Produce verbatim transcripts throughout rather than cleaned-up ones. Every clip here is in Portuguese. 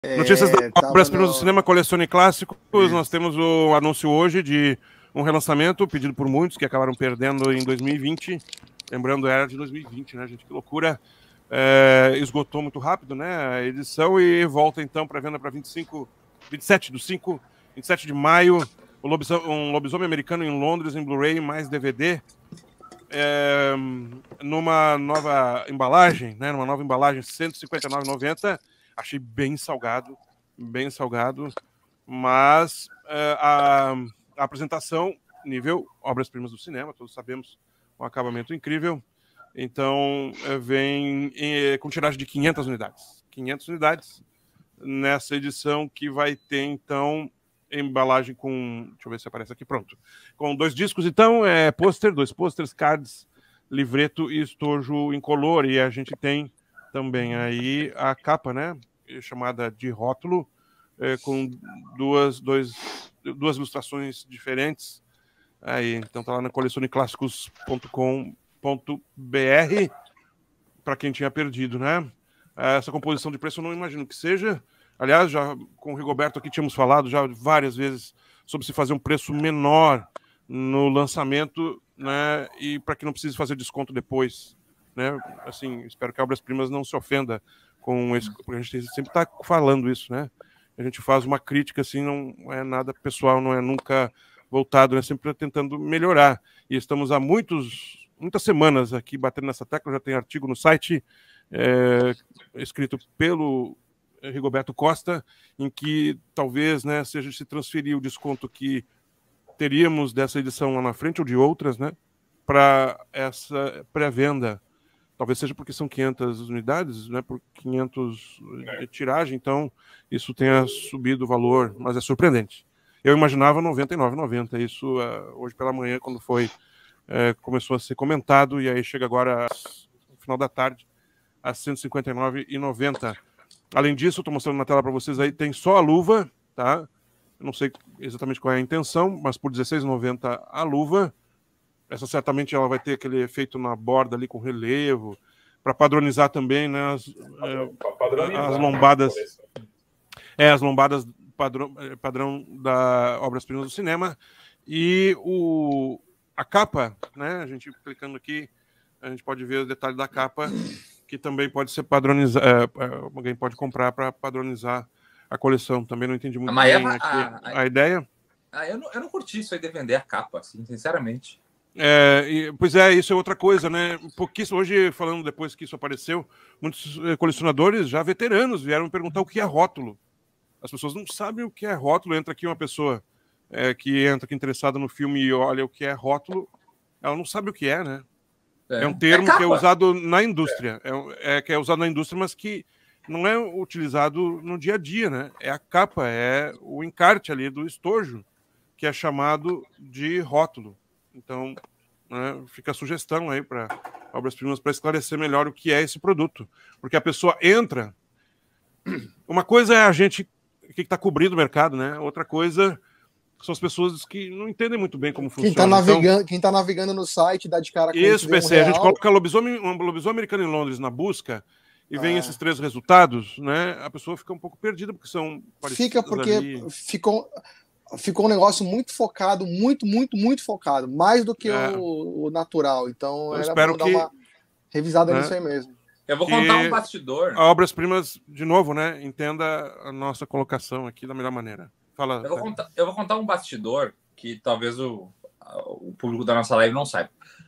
Notícias da É, tava Obras-Primas do no... Cinema, Colecione Clássicos. Isso. Nós temos o anúncio hoje de um relançamento pedido por muitos que acabaram perdendo em dois mil e vinte. Lembrando, era de dois mil e vinte, né, gente? Que loucura. É, esgotou muito rápido, né, a edição, e volta então para venda para vinte e cinco, vinte e sete do cinco, vinte e sete de maio. O lobisomem, um lobisomem americano em Londres, em Blu-ray, mais D V D. É, numa nova embalagem, né? Numa nova embalagem, cento e cinquenta e nove reais e noventa centavos. Achei bem salgado, bem salgado, mas é, a, a apresentação, nível obras-primas do cinema, todos sabemos, um acabamento incrível. Então, é, vem em, com tiragem de quinhentas unidades. quinhentas unidades nessa edição que vai ter, então, embalagem com... Deixa eu ver se aparece aqui, pronto. Com dois discos, então, é pôster, dois pôsteres, cards, livreto e estojo incolor. E a gente tem também aí a capa, né? Chamada de rótulo, é, com duas, dois, duas ilustrações diferentes. Aí, então tá lá na colecione clássicos ponto com ponto br para quem tinha perdido, né? Essa composição de preço eu não imagino que seja. Aliás, já com o Rigoberto aqui tínhamos falado já várias vezes sobre se fazer um preço menor no lançamento, né? E para que não precise fazer desconto depois, né? Assim, espero que a Obras-Primas não se ofenda com isso, porque a gente sempre está falando isso, né? A gente faz uma crítica assim, não é nada pessoal, não é nunca voltado, né? Sempre tentando melhorar. E estamos há muitos, muitas semanas aqui batendo nessa tecla, já tem artigo no site é, escrito pelo Rigoberto Costa, em que talvez, né, seja se transferir o desconto que teríamos dessa edição lá na frente, ou de outras, né, para essa pré-venda. Talvez seja porque são quinhentas unidades, né, por quinhentas de tiragem, então isso tenha subido o valor, mas é surpreendente. Eu imaginava noventa e nove reais e noventa centavos, isso uh, hoje pela manhã, quando foi, uh, começou a ser comentado, e aí chega agora no final da tarde, a cento e cinquenta e nove reais e noventa centavos. Além disso, estou mostrando na tela para vocês aí, tem só a luva, tá? Eu não sei exatamente qual é a intenção, mas por dezesseis reais e noventa centavos a luva. Essa certamente ela vai ter aquele efeito na borda ali com relevo, para padronizar também, né, as, é, as lombadas. É, as lombadas padrão, padrão da Obras-Primas do Cinema. E o, a capa, né? A gente clicando aqui, a gente pode ver os detalhes da capa, que também pode ser padronizado, é, alguém pode comprar para padronizar a coleção. Também não entendi muito bem aqui a, a, a ideia. Ah, eu, não, eu não curti isso aí de vender a capa, assim, sinceramente. É, e, pois é, isso é outra coisa, né? Pouquíssimo, hoje, falando depois que isso apareceu, muitos colecionadores já veteranos vieram me perguntar o que é rótulo. As pessoas não sabem o que é rótulo. Entra aqui uma pessoa é, que entra aqui interessada no filme e olha o que é rótulo, ela não sabe o que é, né? É, é um termo é que é usado na indústria, é. É que é usado na indústria, mas que não é utilizado no dia a dia, né? É a capa, é o encarte ali do estojo, que é chamado de rótulo. Então, né, fica a sugestão aí para Obras-Primas para esclarecer melhor o que é esse produto. Porque a pessoa entra... Uma coisa é a gente que está cobrindo o mercado, né? Outra coisa são as pessoas que não entendem muito bem como funciona. Quem está navegando, então, quem tá navegando no site, dá de cara com isso, P C. Um a gente coloca lobisomem, um lobisomem americano em Londres na busca e vem é. esses três resultados, né? A pessoa fica um pouco perdida, porque são parecidos. Fica porque ali. ficou... ficou um negócio muito focado, muito, muito, muito focado, mais do que é. o, o natural. Então, eu era espero bom dar que, uma revisada né, nisso aí mesmo. Eu vou contar um bastidor. A Obras-Primas, de novo, né? Entenda a nossa colocação aqui da melhor maneira. Fala. Eu vou, contar, eu vou contar um bastidor que talvez o, o público da nossa live não saiba.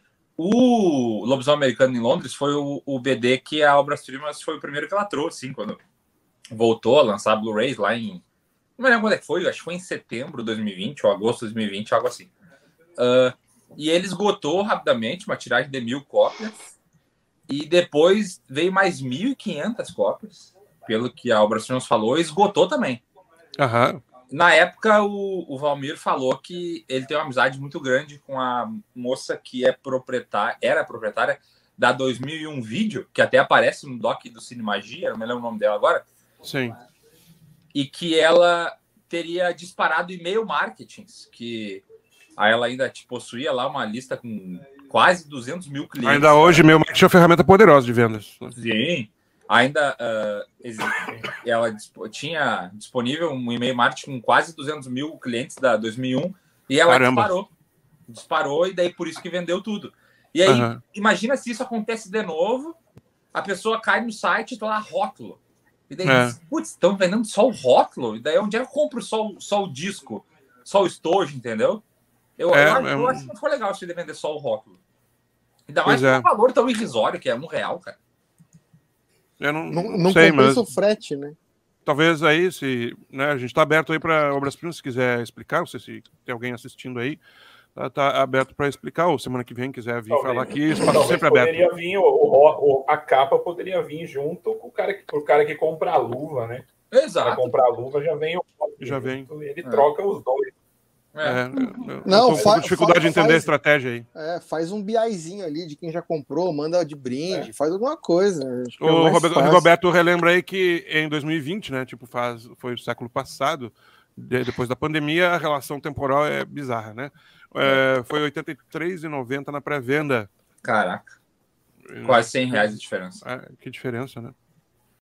O Lobisomem Americano em Londres foi o, o B D que a Obras-Primas foi o primeiro que ela trouxe, assim, quando voltou a lançar Blu-rays lá em... Não me lembro quando é que foi, acho que foi em setembro de dois mil e vinte, ou agosto de dois mil e vinte, algo assim. Uh, e ele esgotou rapidamente, uma tiragem de mil cópias, e depois veio mais mil e quinhentas cópias, pelo que a Obras-Primas falou, e esgotou também. Uhum. Na época, o, o Valmir falou que ele tem uma amizade muito grande com a moça que é proprietária, era proprietária da dois mil e um Vídeo, que até aparece no doc do Cine Magia, não me lembro o nome dela agora. Sim. E que ela teria disparado e-mail marketing, que aí ela ainda te possuía lá uma lista com quase duzentos mil clientes. Ainda hoje, meu marketing é uma ferramenta poderosa de vendas. Sim. ainda uh, existe, ela disp- tinha disponível um e-mail marketing com quase duzentos mil clientes da dois mil e um e ela Caramba. disparou. Disparou e daí por isso que vendeu tudo. E aí, Uhum. imagina se isso acontece de novo, a pessoa cai no site e tá lá rótulo. E daí É. diz, putz, estão vendendo só o rótulo? E daí onde é que eu compro só, o- só o disco? Só o estojo, entendeu? Eu, É, eu, acho, é eu um- acho que não ficou legal se ele vender só o rótulo. Ainda Pois mais com é. um valor tão irrisório, que é um real, cara. Eu não, Não, não não sei, compensa mas o frete, né? talvez aí, se, né, a gente está aberto aí para Obras-Primas, se quiser explicar, não sei se tem alguém assistindo aí, tá, tá aberto para explicar, ou semana que vem quiser vir Talvez. falar aqui, espaço Talvez sempre aberto. poderia vir, o, o- o- a capa poderia vir junto com o cara que, pro cara que compra a luva, né? Para Exato. comprar a luva já vem o Já vem. Ele É. troca os dois. É. É, eu- eu Não, tô fa- com dificuldade fa- de entender faz- a estratégia aí. É, faz um BIzinho ali de quem já comprou, manda de brinde, faz alguma coisa. Acho que é O mais Roberto, fácil. Roberto relembra aí que em dois mil e vinte, né, tipo, faz, foi o século passado, de- depois da pandemia, a relação temporal é bizarra, né? É, foi oitenta e três reais e noventa centavos na pré-venda. Caraca. Quase cem reais de diferença. É, que diferença, né?